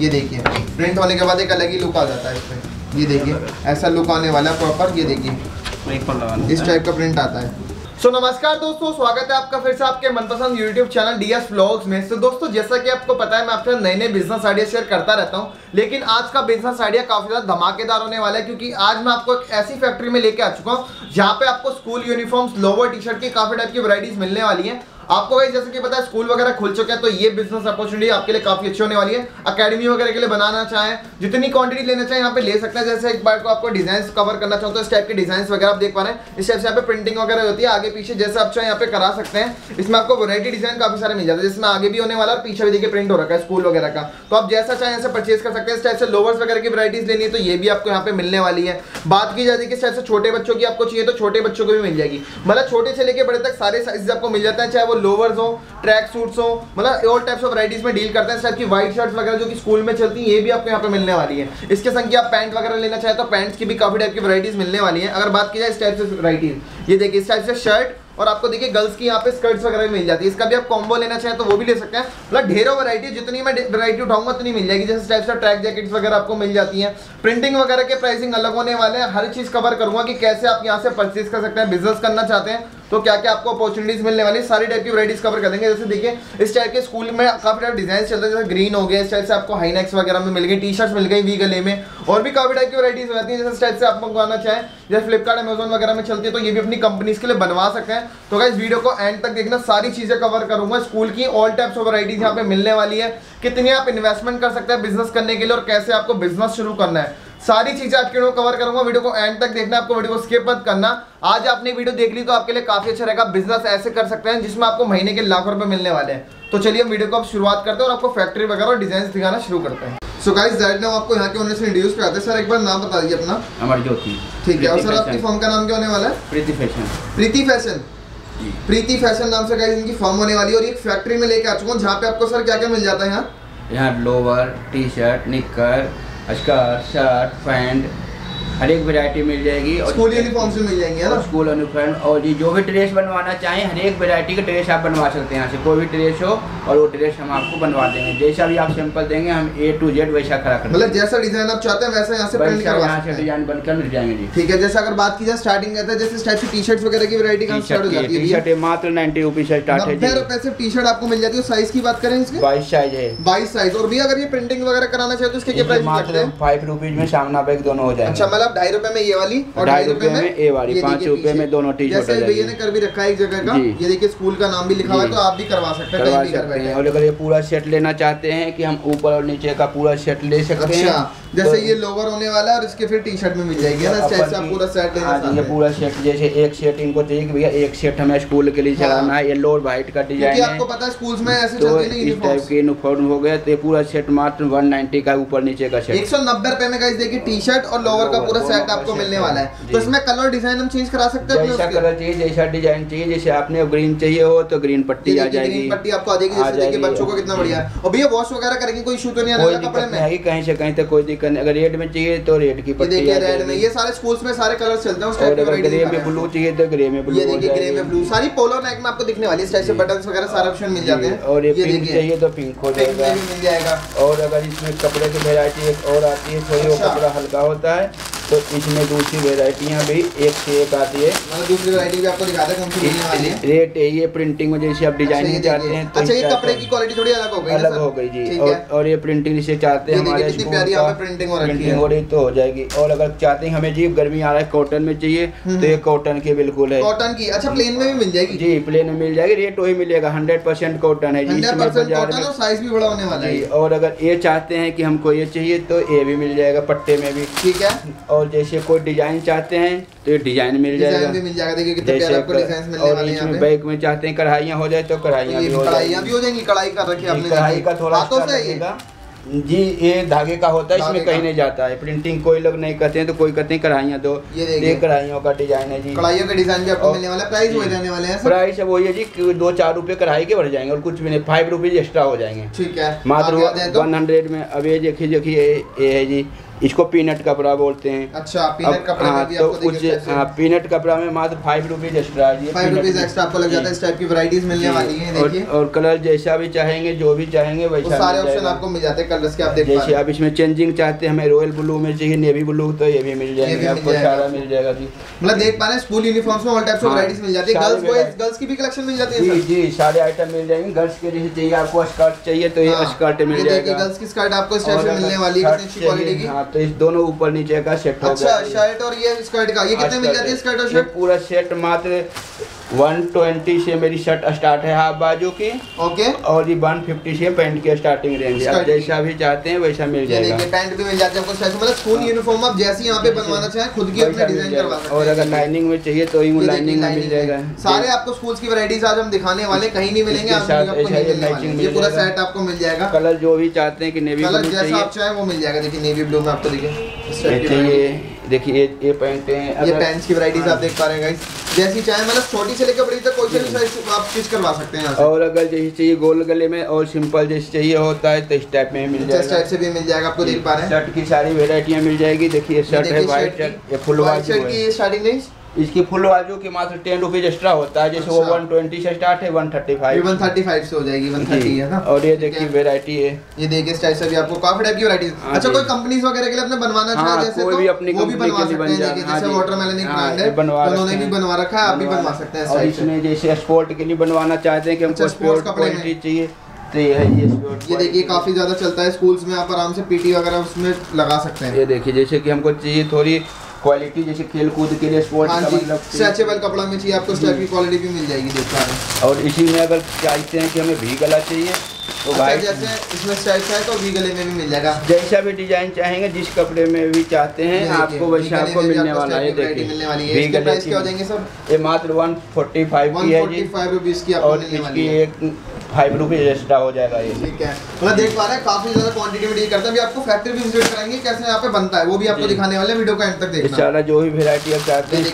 ये देखिए प्रिंट होने के बाद एक अलग ही लुक आ जाता है इसमें। ये देखिए ऐसा लुक आने वाला है प्रॉपर। ये देखिए इस टाइप का प्रिंट आता है। नमस्कार दोस्तों, स्वागत है आपका फिर से आपके मनपसंद YouTube चैनल DS व्लॉग्स में। दोस्तों जैसा कि आपको पता है मैं आपके साथ नए नए बिजनेस आइडिया शेयर करता रहता हूं, लेकिन आज का बिजनेस आइडिया काफी ज्यादा धमाकेदार होने वाला है, क्योंकि आज मैं आपको एक ऐसी फैक्ट्री में लेके आ चुका हूं जहां पे आपको school uniforms, lower, T shirt की काफी टाइप की वैरायटीज मिलने वाली है। आपको भाई जैसे कि पता है स्कूल वगैरह खुल चुके हैं, तो ये बिजनेस अपॉर्चुनिटी आपके लिए काफी अच्छी होने वाली है। अकेडमी वगैरह के लिए बनाना चाहें, जितनी क्वांटिटी लेना चाहें यहाँ पे ले सकते हैं। जैसे एक बार को आपको डिजाइन कवर करना चाहो तो इस टाइप के डिजाइन वगैरह आप देख पा रहे हैं। इस टाइप से यहाँ पे प्रिंटिंग वगैरह होती है आगे पीछे, जैसे आप चाहे यहाँ पे करा सकते हैं। इसमें आपको वैरायटी डिजाइन काफी सारे मिल जाते हैं, जिसमें आगे भी होने वाला और पीछे भी देखिए प्रिंट हो रखा है स्कूल वगैरह का। तो आप जैसा चाहे ऐसे परचेज कर सकते हैं। इस टाइप से लोवर्स वगैरह की वैरायटीज लेनी है तो ये भी आपको यहाँ पे मिलने वाली है। बात की जाती है कि इस टाइप से छोटे बच्चों की आपको चाहिए तो छोटे बच्चों को भी मिल जाएगी। मतलब छोटे से लेके बड़े तक सारे साइज आपको मिल जाते हैं, चाहे वो लोवर्स हो, ट्रैक सूट्स हो, मतलब ऑल टाइप्स ऑफ वैराइटीज में डील करते हैं। इस टाइप की व्हाइट शर्ट्स वगैरह जो कि स्कूल में चलती हैं, ये भी आपको यहाँ पे मिलने वाली है। इसके संग आप पैंट वगैरह लेना चाहे तो पैंट्स की भी काफी टाइप की वैराइटीज मिलने वाली है। अगर बात की जाए इस टाइप से वैराइटीज, ये देखिए इस टाइप से शर्ट, और आपको देखिए गर्ल्स की यहाँ पे स्कर्ट्स वगैरह भी मिल जाती है। इसका भी आप कॉम्बो लेना चाहें तो वो भी ले सकते हैं। मतलब ढेरों वैरायटी, जितनी मैं वैरायटी उठाऊंगा उतनी मिल जाएगी। जैसे टाइप से ट्रैक जैकेट्स वगैरह आपको मिल जाती हैं। प्रिंटिंग वगैरह के प्राइसिंग अलग होने वाले हैं। हर चीज कवर करूंगा कि कैसे आप यहाँ से परचेज कर सकते हैं। बिजनेस करना चाहते हैं तो क्या क्या आपको अपॉर्चुनिटीज मिलने वाली, सारी टाइप की वैरायटीज कवर कर देंगे। जैसे देखिए इस टाइप के स्कूल में काफी टाइप डिजाइन चलते हैं, जैसे ग्रीन हो गया, इस टाइप से आपको हाईनेक्स वगैरह में मिल गई, टी शर्ट्स मिल गई वी गले में, और भी काफी टाइप की वैरायटीज रहती है। जैसे इस टाइप से आप मंगवाना चाहें, जैसे फ्लिपकार्ट, अमेजोन वगैरह में चलती है, तो ये भी अपनी कंपनीज के लिए बनवा सकते हैं। तो गाइस वीडियो को एंड तक देखना, सारी चीजें कवर करूंगा। स्कूल की ऑल टाइप्स ऑफ वैरायटीज यहाँ पे मिलने वाली है। कितनी आप इन्वेस्टमेंट कर सकते हैं बिजनेस करने के लिए और कैसे आपको बिजनेस शुरू करना है, सारी चीजें आज के वीडियो कवर करूंगा। वीडियो को एंड तक देखना, आपको वीडियो को स्किप मत करना। आज आपने वीडियो देख ली तो आपके लिए काफी अच्छा रहेगा। बिजनेस ऐसे कर सकते हैं जिसमें आपको महीने के लाखों रुपए मिलने वाले हैं। तो चलिए हम वीडियो को अब शुरुआत करते हैं और आपको फैक्ट्री वगैरह और डिजाइन दिखाना शुरू करते हैं। सो गाइस राइट नाउ आपको यहाँ के ओनर से इंट्रोड्यूस कराते हैं। सर एक बार नाम बता दीजिए अपना। अमर ज्योति। ठीक है, और सर आपकी फर्म का नाम क्या होने वाला है? Preeti fashion. Preeti fashion, Preeti fashion नाम से गाइस इनकी फर्म होने वाली है। और एक फैक्ट्री में लेके आ चुका हूँ जहाँ पे आपको सर क्या क्या मिल जाता है यहाँ lower, T shirt, knicker, skirt, shirt, pant, हर एक वैरायटी मिल जाएगी। और स्कूल यूनिफॉर्म से मिल जाएंगे, है ना? स्कूल यूनिफॉर्म, और जी जो भी ड्रेस बनवाना चाहें हर एक वैरायटी का ड्रेस आप बनवा सकते हैं। यहाँ से कोई भी ड्रेस हो और वो ड्रेस हम आपको बनवा देंगे। जैसा भी आप सैंपल देंगे हम A to Z वैसा खड़ा कर, मतलब जैसा डिजाइन आप चाहते हैं वैसा यहाँ से प्रिंट करवा सकते हैं। डिजाइन बनकर मिल जाएंगे जी। ठीक है, जैसे अगर बात की जाए स्टार्टिंग कहते हैं, जैसे इस टाइप से टी शर्ट्स वगैरह की वैरायटी कहाँ स्टार्ट हो जाती है? टी शर्ट मात्र 90 रुपीज से स्टार्ट है। 90 रुपए से टी शर्ट आपको मिल जाती है। साइज की बात करें इसके 22 साइज है। 22 साइज। और भी अगर ये प्रिंटिंग वगैरह कराना चाहे तो इसके क्या प्राइस लगते हैं? 5 रुपीज में सामना बैग दोनों हो जाएंगे। अच्छा, मतलब 2.5 रुपए में ये वाली और 2.5 रुपए में ए वाली, 5 रुपए में दोनों टी शर्ट। जैसे भैया ने कर भी रखा है एक जगह का, ये देखिए स्कूल का नाम भी लिखा हुआ है, तो आप भी करवा सकते हैं कहीं भी घर बैठे। और अगर ये पूरा सेट लेना चाहते हैं कि हम ऊपर और नीचे का पूरा सेट ले सकते हैं। अच्छा, जैसे ये लोवर होने वाला है और इसके फिर टी शर्ट में मिल जाएगी, है ना? स्टाइल से आप पूरा सेट लेना चाहते हैं। ये पूरा सेट, जैसे एक सेट इनको चाहिए कि भैया एक सेट हमें स्कूल के लिए चलाना है, येलो और व्हाइट का डिजाइन है, आपको पता है स्कूल्स में ऐसे तो चलते हैं इस टाइप के यूनिफॉर्म हो गए। तो ये पूरा सेट मात्र 190 का ऊपर नीचे का सेट 190 रुपए में। गाइस देखिए टी शर्ट और लोवर का पूरा सेट आपको मिलने वाला है। तो इसमें कलर डिजाइन हम चेंज करा सकते हैं, जैसा कलर चाहिए, जैसा डिजाइन चाहिए। जैसे आपने ग्रीन चाहिए हो तो ग्रीन पट्टी आ जाएगी, ग्रीन पट्टी आपको आ जाएगी। जैसे देखिए बच्चों को कितना बढ़िया है। और भैया वॉश वगैरह करेंगे कोई इशू तो नहीं आने वाला कपड़े में? कहीं से कहीं तक कोई दिक्कत नहीं। अगर रेड में चाहिए तो रेड की पट्टी, देखिए रेड में, ये सारे स्कूल्स में सारे कलर्स चलते हैं उस टाइप के। ग्रे में ब्लू चाहिए तो ग्रे में ब्लू, ये देखिए ग्रे में ब्लू, सारी पोलो नेक में आपको दिखने वाली है। इस टाइप से बटन्स वगैरह सारे ऑप्शन मिल जाते हैं। और ये पिंक चाहिए तो पिंक हो जाएगा, मिल जाएगा। और अगर इसमें कपड़े की वैरायटी एक और आती है, थोड़ी वो कपड़ा हल्का होता है, तो इसमें दूसरी वैरायटियाँ भी एक से एक आती है। मतलब दूसरी वैरायटी भी आपको दिखाते हैं कौन सी मिलने वाली है। रेट ये प्रिंटिंग में जैसे आप डिजाइनिंग चाहते हैं तो अच्छा, ये कपड़े की क्वालिटी थोड़ी अलग हो गई, अलग हो गई जी। और ये प्रिंटिंग जिसे चाहते हैं हमारे प्रिंटिंग हो रही तो हो जाएगी। और अगर चाहते हैं हमें जी गर्मी आ रहा है कॉटन में चाहिए तो ये कॉटन की बिल्कुल है, कॉटन की। अच्छा, प्लेन में भी मिल जाएगी जी, प्लेन में मिल जाएगी। रेट वही मिलेगा, 100% कॉटन है जी। 100% कॉटन और साइज भी बड़ा होने वाला है। और अगर ये चाहते हैं कि हमको ये चाहिए तो ये भी मिल जाएगा पट्टे में भी, ठीक है। और जैसे कोई डिजाइन चाहते हैं तो ये डिजाइन मिल जाएगा, डिजाइन भी मिल जाएगा। देखिए कितने प्यारे आपको डिजाइंस मिलने वाले हैं यहाँ पे। बैग में चाहते हैं कढ़ाइयाँ हो जाए तो कढ़ाइयाँ भी हो जाएंगी। कढ़ाई कर रखी है आपने, कढ़ाई का थोड़ा जी, ये धागे का होता है, इसमें कहीं नहीं जाता है। प्रिंटिंग कोई लोग नहीं करते हैं तो कोई कहते हैं कढ़ाइयाँ दो। ये कढ़ाइयों का डिजाइन है जी, कढ़ाइयों के डिजाइन भी आपको मिलने वाला है। प्राइस वही रहने वाले हैं। प्राइस वही है जी, 2-4 रुपए कढ़ाई के बढ़ जाएंगे और कुछ भी नहीं, 5 रुपीज एक्स्ट्रा हो जाएंगे। ठीक है, मात्र 100 में। अब ये देखिए ये है जी इसको पीनट कपड़ा बोलते हैं। अच्छा, पीनट कपड़ा में भी तो आपको कुछ पीनट कपड़ा में मात्र 5 रुपीज एक्स्ट्रा है, 5 रुपीज एक्स्ट्रा आपको लग जाता है। इस टाइप की वैरायटीज मिलने वाली हैं, देखिए। और कलर जैसा भी चाहेंगे, जो भी चाहेंगे वैसा सारे ऑप्शन आपको मिल जाते हैं कलर्स के, आप देख जैसे आप इसमें चेंजिंग चाहते हैं, हमें रॉयल ब्लू में चाहिए, नेवी ब्लू, तो ये भी मिल जाएगा आपको, सारा मिल जाएगा जी। मतलब देख पा रहे हैं स्कूल यूनिफॉर्म्स में ऑल टाइप्स ऑफ वैरायटीज मिल जाती है। गर्ल्स बॉयज गर्ल्स की भी कलेक्शन मिल जाती है जी, सारे आइटम मिल जाएंगे। गर्ल्स के जैसे चाहिए आपको स्कर्ट चाहिए तो ये स्कर्ट मिल जाएगा। गर्ल्स की स्कर्ट आपको इस टाइप से मिलने वाली है, कितनी अच्छी क्वालिटी की। हां, तो इस दोनों ऊपर नीचे का सेट हो गया। अच्छा, शर्ट और ये स्कर्ट का ये कितने मिल जाती है? स्कर्ट और शर्ट पूरा सेट मात्र 120 से मेरी शर्ट स्टार्ट है हाफ बाजू की, ओके, और ये 150 से पैंट की स्टार्टिंग रेंज है। आप जैसा भी चाहते हैं वैसा मिल जाएगा। देखिए पैंट भी मिल जाती है आपको, मतलब स्कूल यूनिफॉर्म आप जैसे यहाँ पे बनवाना चाहें खुद की अपने डिजाइन करवा सकते हैं। और अगर लाइनिंग में चाहिए तो ये लाइनिंग में मिल जाएगा। सारे आपको स्कूल्स की वैरायटीज आज हम दिखाने वाले, कहीं नहीं मिलेंगे आपको, ये पूरा सेट आपको मिल जाएगा। कलर जो भी चाहते हैं कि नेवी कलर जैसा आप चाहें वो मिल जाएगा। देखिए नेवी ब्लू में आपको देखिए ये पैंट है, ये पैंट्स की वैरायटीज आप देख पा रहे हैं गाइस, जैसी चाहे मतलब छोटी से लेकर बड़ी तक कोई सा भी साइज आप स्टिच करवा सकते हैं यहाँ से। और अगर जैसे चाहिए गोल गले में और सिंपल जैसे चाहिए होता है तो इस टाइप में मिल जाएगा। इस टाइप से भी मिल जाएगा आपको, देख पा रहे हैं। शर्ट की सारी वैरायटियां मिल जाएगी। देखिए शर्ट है व्हाइट शर्ट, ये फुल बाजू शर्ट की स्टार्टिंग रेंज इसकी फुल बाजू की मात्र 10 रुपीज एक्स्ट्रा होता है। जैसे वो 120 से स्टार्ट है, 135 से हो जाएगी, 130 है ना। और ये देखिए वैरायटी है, ये देखिए इस टाइप से भी आपको काफी टाइप की वैरायटीज। अच्छा, कोई कंपनीज वगैरह के लिए अपने बनवाना चाहे जैसे कोई भी अपनी वो भी बनवा सकते हैं। देखिए जैसे वाटरमेलन एक ब्रांड है, उन्होंने भी बनवा रखा है, आप भी बनवा सकते हैं। और इसमें जैसे स्पोर्ट के लिए बनवाना चाहते हैं कि हमको स्पोर्ट क्वालिटी चाहिए तो ये देखिए काफी ज्यादा चलता है स्कूल्स में, आप आराम से पीटी वगैरह उसमें लगा सकते हैं। ये देखिए जैसे कि हमको चाहिए थोड़ी क्वालिटी, जैसे खेल कूद के लिए स्पोर्ट्स का मतलब स्ट्रेचेबल कपड़ा में चाहिए आपको, स्ट्रेच की क्वालिटी भी मिल जाएगी, देख पा रहे हैं। और इसी में अगर चाहते हैं कि हमें भी गला चाहिए तो भाई जैसे इसमें स्ट्राइप है तो भी गले में भी मिल जाएगा। जैसा भी डिजाइन चाहेंगे, जिस कपड़े में भी चाहते हैं आपको वैसा आपको मिलने वाला है। देखिए मिलने वाली है। इसके प्राइस क्या हो जाएंगे सर? ये मात्र 145 की है जी, 145 रुपीस की आपको मिलने वाली है। एक 5 रुपीज एक्स्ट्रा हो जाएगा ये। ठीक है, मतलब देख पा रहे हैं काफी ज्यादा क्वांटिटी में डील करते हैं। अभी आपको फैक्ट्री भी विजिट कराएंगे कैसे यहाँ पे बनता है, वो भी आपको दिखाने वाले, वीडियो को एंड तक देखना। सारा जो भी वैरायटी आप चाहते हैं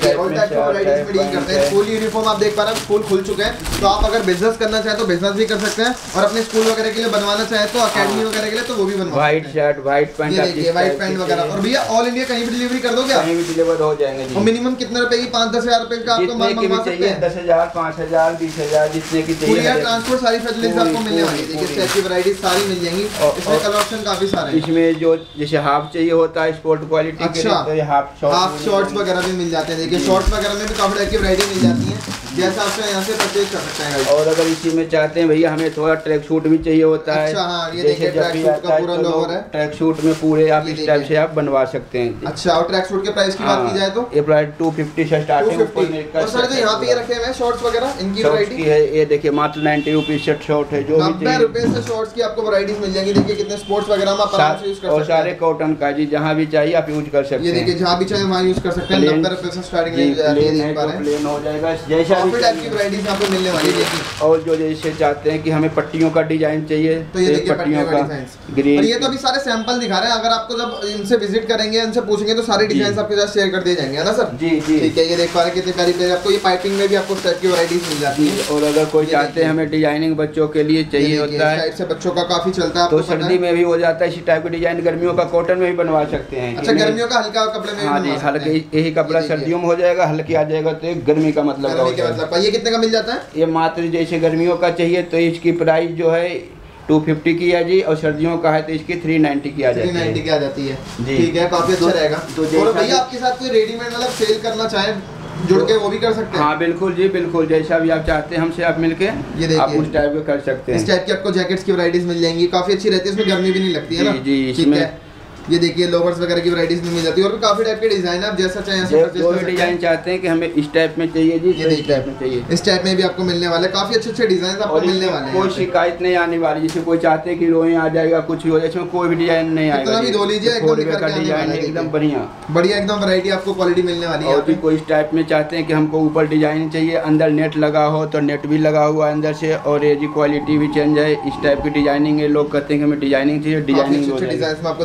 स्कूल यूनिफॉर्म आप देख पा रहे हैं, स्कूल खुल चुके हैं, तो आप अगर बिजनेस करना चाहें तो बिजनेस भी कर सकते हैं, और अपने स्कूल वगैरह के लिए बनवाना चाहे तो अकेडमी वगैरह के लिए तो वो भी बनवा। White shirt, white pant, white pant वगैरह। और भैया ऑल इंडिया कहीं भी डिलीवरी कर दोगे? कहीं भी डिलीवर हो जाएंगे जी। और मिनिमम कितने रुपए की? 5-10 हजार रुपए का आपको माल मंगवा सकते हैं। 10,000, 5,000, 20,000 जितने की चाहिए। ट्रांसपोर्ट सारी फैसिलिटीज आपको मिलने वाली है। देखिए सेट की वैरायटी सारी मिल जाएंगी, इसमें कलर ऑप्शन काफी सारे हैं। इसमें जो जैसे हाफ चाहिए होता है स्पोर्ट क्वालिटी के लिए, तो ये हाफ शॉर्ट्स वगैरह भी मिल जाते हैं। देखिए शॉर्ट्स वगैरह में भी काफी टाइप की वैरायटी मिल जाती है, जैसा आप यहाँ से परचेज कर सकते हैं। और अगर इसी में चाहते हैं भैया हमें थोड़ा ट्रैक सूट भी चाहिए होता है। अच्छा, हाँ, ये देखिए ट्रैक सूट का पूरा लोवर है। ट्रैक सूट में पूरे आप इस टाइप से आप बनवा सकते हैं। अच्छा, और ट्रैक सूट के प्राइस की बात की जाए तो ये प्राइस 250 से स्टार्टिंग। और सर जो यहाँ पे ये रखे हुए हैं शॉर्ट्स वगैरह, इनकी वैरायटी है ये देखिए मात्र 90 रुपीज से शॉर्ट है। जो 90 रुपए से शॉर्ट्स की आपको वैरायटीज मिल जाएंगी। देखिए कितने स्पोर्ट्स वगैरह में आप आराम से यूज कर सकते हैं। और सारे कॉटन का जी, जहाँ भी चाहिए आप यूज कर सकते हैं। ये देखिए जहाँ भी चाहे वहाँ यूज कर सकते हैं। 90 रुपए से स्टार्टिंग रेंज प्लेन हो जाएगा, जैसा भी टाइप की वैरायटीज आपको मिलने वाली है। और जो जैसे चाहते हैं कि हमें पट्टियों का डिजाइन चाहिए तो ये देखिए पट्टियों का ग्रीन। और ये तो अभी सारे सैंपल दिखा रहे हैं, अगर आपको जब इनसे विजिट करेंगे, इनसे पूछेंगे तो सारे डिजाइन आपके साथ शेयर कर दिए जाएंगे, है ना सर? जी जी, ठीक है। ये देख पा रहे हैं कितने प्यारी प्यारी आपको ये पाइपिंग में भी आपको टाइप की वैरायटीज मिल जाती है। और अगर कोई चाहते हैं हमें डिजाइनिंग बच्चों के लिए चाहिए होता है, से बच्चों का काफी चलता है, तो सर्दी में भी हो जाता है इसी टाइप का डिजाइन। गर्मियों का कॉटन में भी बनवा सकते हैं। अच्छा, गर्मियों का हल्का कपड़े में? हाँ जी, हल्के यही कपड़ा सर्दियों में हो जाएगा, हल्के आ जाएगा तो गर्मी का मतलब। ये कितने का मिल जाता है? ये मात्र जैसे गर्मियों का चाहिए तो इसकी प्राइस जो है 250 की है जी, और सर्दियों का है तो इसकी 390 की आ जाती है। 390 की आ जाती है, ठीक है, काफी अच्छा रहेगा। और भैया आपके साथ कोई रेडीमेड मतलब सेल करना चाहे जुड़ के वो भी कर सकते हैं? हाँ बिल्कुल जी, बिल्कुल, जैसा भी आप चाहते हैं हमसे आप मिलके ये आप उस टाइप का कर सकते हैं। इस टाइप की आपको जैकेट्स की वैरायटीज मिल जाएंगी, काफी अच्छी रहती है, इसमें गर्मी भी नहीं लगती है ना? जी, इसमें ये देखिए लोवर्स वगैरह की वैरायटीज में मिल जाती है, और भी काफी टाइप के डिजाइन है, आप जैसा चाहें जो भी डिजाइन चाहते हैं कि हमें इस टाइप में चाहिए जी, ये इस टाइप में चाहिए, इस टाइप में भी आपको मिलने वाले काफी अच्छे अच्छे डिजाइन आपको मिलने वाले हैं। कोई शिकायत नहीं आने वाली, जैसे कोई चाहते हैं कि रोए आ जाएगा, कुछ भी हो जाए, इसमें कोई भी डिजाइन नहीं आएगा। कितना भी धो लीजिए, डिजाइन एकदम बढ़िया बढ़िया एकदम वैरायटी आपको क्वालिटी मिलने वाली है। और भी कोई इस टाइप में चाहते हैं कि हमको ऊपर डिजाइन चाहिए, अंदर नेट लगा हो तो नेट भी लगा हुआ अंदर से, और ये जी क्वालिटी भी चेंज है, इस टाइप की डिजाइनिंग है। लोग कहते हैं कि हमें डिजाइनिंग चाहिए, डिजाइनिंग डिजाइन में आपको देखिए शॉर्ट्स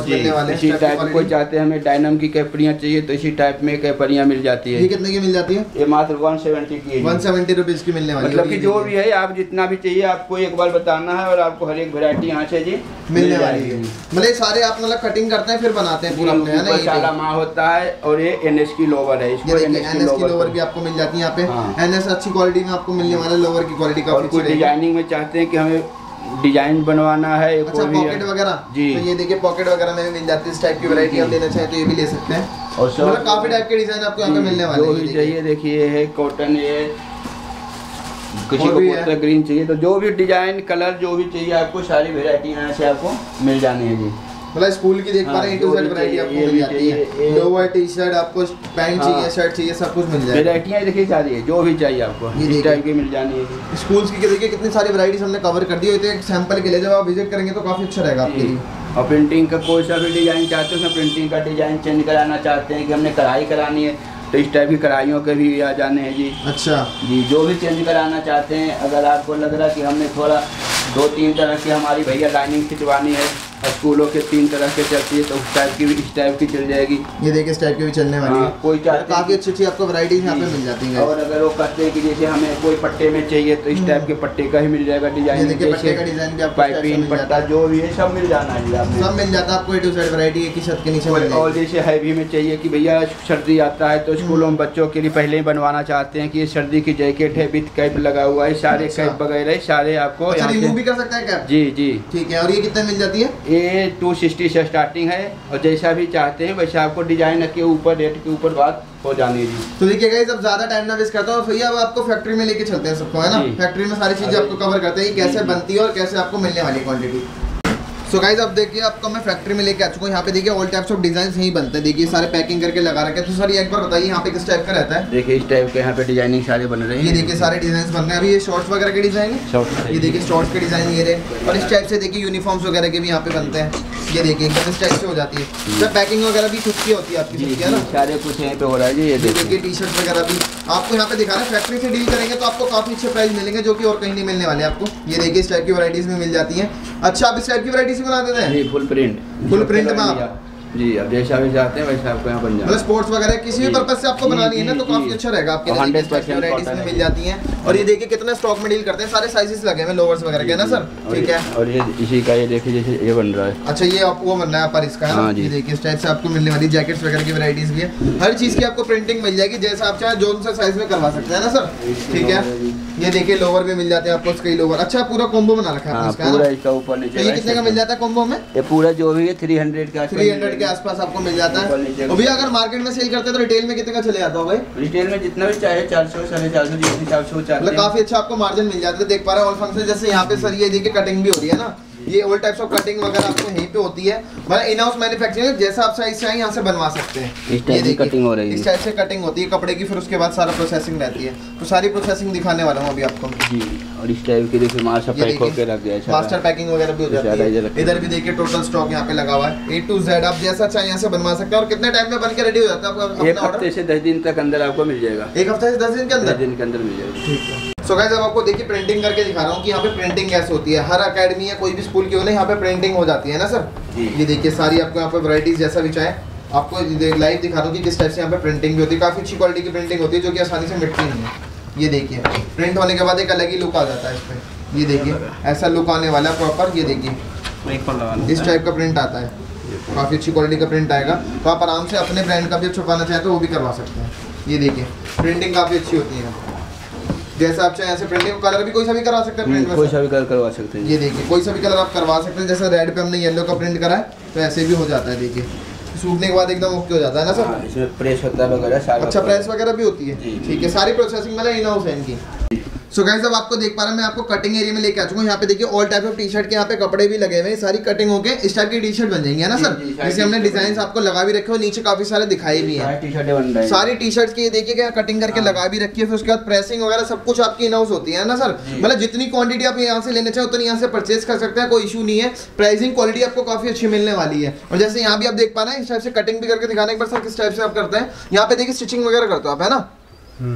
पास मिलने वाले हैं। इसी टाइप कोई चाहते हैं हमें डायनम की कैपरियाँ चाहिए तो इसी टाइप में कैपरियाँ मिल जाती है। ये कितने की मिल जाती है? ये मात्र 170 की है। 170 रुपीज की मिलने वाली है। मतलब कि जो भी है आप जितना भी चाहिए आपको एक बार बताना है और आपको हर एक वैरायटी यहाँ से जी मिलने वाली है। मतलब सारे आप मतलब कटिंग करते हैं फिर बनाते हैं पूरा अपने, है ना? सारा माँ होता है और ये एनएस की लोवर है। इसको एनएस की लोवर भी आपको मिल जाती है यहाँ पे। एनएस अच्छी क्वालिटी में आपको मिलने वाला, लोवर की क्वालिटी काफी अच्छी। डिजाइनिंग में चाहते हैं कि हमें डिजाइन बनवाना है। अच्छा, पॉकेट वगैरह जी, तो ये देखिए पॉकेट वगैरह में भी मिल जाती है। इस टाइप की वैरायटी आप लेना चाहें तो ये भी ले सकते हैं। और मतलब काफी टाइप के डिजाइन आपको यहाँ पे मिलने वाले हैं। जो भी चाहिए देखिए, ये है कॉटन, ये किसी को पोस्टर ग्रीन चाहिए तो जो भी डिजाइन कलर जो भी चाहिए आपको सारी वैरायटी यहाँ से आपको मिल जानी है जी। मतलब स्कूल की देख पा रहे हैं, A to Z वैरायटी आपको मिल जाती है। लोअर टी शर्ट आपको, पैंट चाहिए, शर्ट चाहिए, सब कुछ मिल जाएगा। वैरायटियाँ देखिए सारी है, जो भी चाहिए आपको इस टाइप की मिल जानी है। स्कूल्स की देखिए कितनी सारी वैरायटीज हमने कवर कर दी है। तो एक सैंपल के लिए जब आप विजिट करेंगे तो काफी अच्छा रहेगा आपके लिए। और प्रिंटिंग का कोई सा भी डिजाइन चाहते हैं, प्रिंटिंग का डिजाइन चेंज कराना चाहते हैं कि हमने कढ़ाई करानी है तो इस टाइप की कढ़ाइयों के भी आ जाने हैं जी। अच्छा जी, जो भी चेंज कराना चाहते हैं। अगर आपको लग रहा है कि हमने थोड़ा 2-3 तरह की हमारी भैया लाइनिंग खिंचवानी है, स्कूलों के 3 तरह के चलती है तो उस टाइप की भी इस टाइप की चल जाएगी। ये देखिए इस टाइप की भी चलने वाली है। कोई काफी अच्छी अच्छी आपको वैरायटीज यहाँ पे मिल जाती है। और अगर वो कहते हैं कि जैसे हमें कोई पट्टे में चाहिए तो इस टाइप के पट्टे का ही मिल जाएगा डिजाइन। देखिए पट्टे का डिजाइन भी आपको पाइपिंग पट्टा जो भी है सब मिल जाना है, सब मिल जाता है आपको। A to Z वैरायटी एक ही छत के नीचे। और जैसे हैवी में चाहिए कि भैया सर्दी आता है तो स्कूलों में बच्चों के लिए पहले ही बनवाना चाहते हैं कि ये सर्दी की जैकेट है विद कैप लगा हुआ है, सारे कैप वगैरह सारे आपको रिमूव भी कर सकते हैं कैप। जी जी ठीक है। और ये कितने मिल जाती है? ये 260 से स्टार्टिंग है और जैसा भी चाहते हैं वैसा आपको डिजाइन के ऊपर रेट के ऊपर बात हो जानी है जी। तो देखिए गाइस, अब ज्यादा टाइम ना वेस्ट करता हूँ भैया, अब आपको फैक्ट्री में लेके चलते हैं सबको, है ना? फैक्ट्री में सारी चीजें आपको कवर करते हैं कैसे बनती है और कैसे आपको मिलने वाली क्वांटिटी। सो गाइस, अब देखिए आपको मैं फैक्ट्री में लेके आ चुका हूँ। यहाँ पे देखिए ऑल टाइप्स ऑफ डिजाइन यही बनते हैं। देखिए सारे पैकिंग करके लगा रखे हैं। तो सर ये एक बार बताइए यहाँ पे किस टाइप का रहता है? देखिए इस टाइप के यहाँ पे डिजाइनिंग सारे बन रहे हैं। ये देखिए सारे डिजाइन बन रहे हैं। अभी ये शॉर्ट्स वगैरह के डिजाइन है। ये देखिए शॉर्ट्स के डिजाइन ये रहे। और इस टाइप से देखिए यूनिफॉर्म्स वगैरह के भी यहाँ पे बनते हैं। ये देखिए एकदम इस टाइप से हो जाती है। सर पैकिंग वगैरह भी खुद की होती है आपकी, है ना? सारे कुछ यहाँ पे हो रहा है जी। ये देखिए टी शर्ट वगैरह भी आपको यहाँ पे दिखा रहे हैं। फैक्ट्री से डील करेंगे तो आपको काफी अच्छे प्राइस मिलेंगे जो कि और कहीं नहीं मिलने वाले आपको। ये देखिए इस टाइप की वैरायटीज में मिल जाती है। अच्छा, आप इस टाइप की वैरायटीज बना देते हैं? फुल प्रिंट में आप जी, अब जैसा भी चाहते हैं वैसा आपको यहाँ बन जाएगा। मतलब स्पोर्ट्स वगैरह किसी भी पर्पस से आपको बनानी है ना तो काफी अच्छा रहेगा आपके लिए। 100% वैरायटीज में मिल जाती हैं। और ये देखिए कितना स्टॉक में डील करते हैं, सारे साइजेस लगे हैं लोवर्स वगैरह के ना सर। ठीक है। और ये इसी का ये देखिए जैसे ये बन रहा है। अच्छा, ये वो बन रहा है पर इसका है ना? ये देखिए इस टाइप से आपको मिलने वाली जैकेट्स वगैरह की वैरायटीज भी है। हर चीज की आपको प्रिंटिंग मिल जाएगी, जैसा आप चाहे जोन से साइज में करवा सकते हैं ना सर। ठीक है। ये देखिए लोवर भी मिल जाते हैं आपको, कई लोवर। अच्छा, पूरा कॉम्बो बना रखा है इसका पूरा इसका ऊपर नीचे। ये कितने का मिल जाता है कॉम्बो में? ये पूरा जो भी है 300 के आसपास आपको मिल जाता है। और भैया अगर मार्केट में सेल करते हैं तो रिटेल में कितने का चले जाता हो भाई? रिटेल में जितना भी चाहे 400 450 जिस हिसाब से चाहते हैं। मतलब काफी अच्छा आपको मार्जिन मिल जाता है। देख पा रहे हैं ऑल फंक्शन जैसे यहाँ पे सर ये देखिए कटिंग भी हो रही है ना। ये ऑल टाइप्स ऑफ कटिंग वगैरह आपको यहीं पे होती है। मतलब इन हाउस मैन्युफैक्चरिंग, जैसा आप साइज चाहे यहाँ से बनवा सकते हैं। इस टाइप की कटिंग हो रही है। इस टाइप से कटिंग होती है कपड़े की, फिर उसके बाद सारा प्रोसेसिंग रहती है। तो सारी प्रोसेसिंग दिखाने वाला हूँ अभी आपको जी। और इस टाइप की देखिए मास्टर पैक होके रख दिया है, मास्टर पैकिंग वगैरह भी हो जाती है। इधर भी देखिए टोटल स्टॉक यहाँ पे लगा हुआ है। A to Z आप जैसा चाहे यहाँ से बनवा सकते हैं। और कितने टाइम में बन के रेडी हो जाता है? एक हफ्ते से 10 दिन तक अंदर आपको मिल जाएगा। एक हफ्ते से 10 दिन के अंदर? 10 दिन के अंदर मिल जाएगा। ठीक है। सो गाइस, अब आपको देखिए प्रिंटिंग करके दिखा रहा हूँ कि यहाँ पे प्रिंटिंग कैसे होती है। हर अकेडमी या कोई भी स्कूल की हो ना, यहाँ पे प्रिंटिंग हो जाती है ना सर। ये देखिए सारी आपको यहाँ पे वैरायटीज जैसा भी चाहे आपको लाइव दिखा रहा हूँ कि किस टाइप से यहाँ पे प्रिंटिंग भी होती है। काफी अच्छी क्वालिटी की प्रिंटिंग होती है जो कि आसानी से मिटती नहीं है। ये देखिए प्रिंट होने के बाद एक अलग ही लुक आ जाता है इसमें। ये देखिए ऐसा लुक आने वाला है प्रॉपर। ये देखिए इस टाइप का प्रिंट आता है, काफी अच्छी क्वालिटी का प्रिंट आएगा। तो आप आराम से अपने ब्रांड का भी छुपाना चाहे तो वो भी करवा सकते हैं। ये देखिए प्रिंटिंग काफी अच्छी होती है। जैसा आप चाहे ऐसे प्रिंटिंग, कलर भी कोई सा भी करवा सकते हैं प्रिंट में, कोई सा भी कलर करवा सकते हैं। ये देखिए कोई सा भी कलर आप करवा सकते हैं। जैसे रेड पे हमने येलो का प्रिंट करा है तो ऐसे भी हो जाता है। देखिए सूखने के बाद एकदम ओके हो जाता है ना सर। इसमें प्रेस होता है वगैरह। अच्छा, प्रेस वगैरह भी होती है। ठीक है। सारी प्रोसेसिंग मतलब इन हाउस है इनकी। सो गाइस, अब आपको देख पा रहा हूं मैं आपको कटिंग एरिया में लेके आ चुका हूं। यहाँ पे देखिए all type of T shirt के यहाँ पे कपड़े भी लगे हुए हैं। सारी कटिंग होके इस टाइप की टी शर्ट बन जाएंगी, है ना सर? जैसे हमने डिजाइन आपको लगा भी रखे हो, नीचे काफी सारे दिखाई भी हैं। सारी टी शर्ट की देखिए क्या कटिंग करके लगा भी रखी है। फिर उसके बाद प्रेसिंग वगैरह सब कुछ आपकी इन हाउस होती है ना सर। मतलब जितनी क्वांटिटी आप यहाँ से लेना चाहे उतनी यहाँ से परचेज कर सकते हैं, कोई इशू नहीं है। प्राइसिंग क्वालिटी आपको काफी अच्छी मिलने वाली है। और जैसे यहाँ भी आप देख पा रहे हैं इस टाइप से कटिंग भी करके दिखाने के बाद सर किस टाइप से आप करते हैं। यहाँ पे देखिए स्टिचिंग वगैरह करते हो आप, है ना?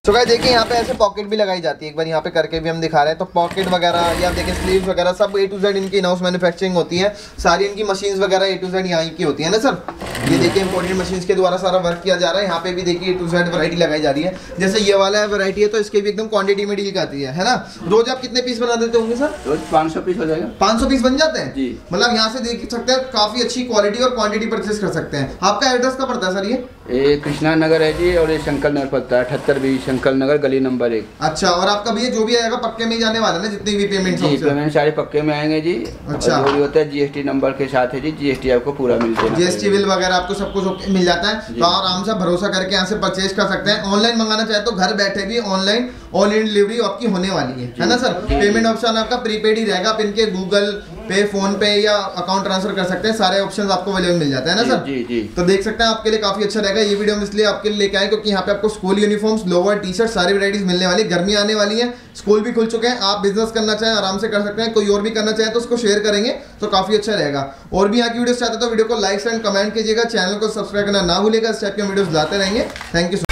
तो गाइस देखिए यहाँ पे ऐसे पॉकेट भी लगाई जाती है, एक बार यहाँ पे करके भी हम दिखा रहे हैं। तो पॉकेट वगैरह या देखिए स्लीव्स वगैरह सब A to Z इनकी इन हाउस मैन्युफैक्चरिंग होती है। सारी इनकी मशीन्स वगैरह A to Z यहाँ की होती है ना सर। ये देखिए इंपोर्टेड मशीन्स के द्वारा सारा वर्क किया जा रहा है। यहाँ पे भी देखिए A to Z वैरायटी लगाई जा रही है। जैसे ये वाला वैरायटी है तो इसके भी एकदम क्वांटिटी में डील करती है ना। रोज आप कितने पीस बना देते होंगे सर? रोज 500 पीस हो जाएगा। 500 पीस बन जाते हैं जी। मतलब यहाँ से देख सकते हैं काफी अच्छी क्वालिटी और क्वांटिटी परचेस कर सकते हैं। आपका एड्रेस का पड़ता है सर? ये कृष्णा नगर है जी, और ये शंकर नगर पड़ता है 78B शंकर नगर गली नंबर 1। अच्छा, और आपका भैया जो भी आएगा पक्के में ही जाने वाला है ना, जितनी भी पेमेंट जी पेमेंट सारे पक्के में आएंगे जी। अच्छा, जो भी होता है GST नंबर के साथ है जी, GST आपको पूरा मिल जाएगा। GST बिल वगैरह आपको सब कुछ मिल जाता है। तो आराम से भरोसा करके यहाँ से परचेज कर सकते हैं। ऑनलाइन मंगाना चाहे तो घर बैठे भी ऑनलाइन ऑल इंडिया डिलीवरी आपकी होने वाली है ना सर। पेमेंट ऑप्शन आपका प्रीपेड ही रहेगा। आप इनके गूगल पे, फोन पे या अकाउंट ट्रांसफर कर सकते हैं। सारे ऑप्शंस आपको अवेलेबल मिल जाते हैं ना सर। जी जी। तो देख सकते हैं आपके लिए काफी अच्छा रहेगा। ये वीडियो हम इसलिए आपके लिए लेके आए क्योंकि यहाँ पे आपको school uniforms, lower, T shirt सारी वैरायटीज मिलने वाली है। गर्मी आने वाली है, स्कूल भी खुल चुके हैं। आप बिजनेस करना चाहें आराम से कर सकते हैं। कोई और भी करना चाहे तो उसको शेयर करेंगे तो काफी अच्छा रहेगा। और भी यहाँ की वीडियोस चाहते तो वीडियो को लाइक एंड कमेंट कीजिएगा। चैनल को सब्सक्राइब करना ना भूलिएगा। इस टाइप के वीडियोस लाते रहेंगे। Thank you.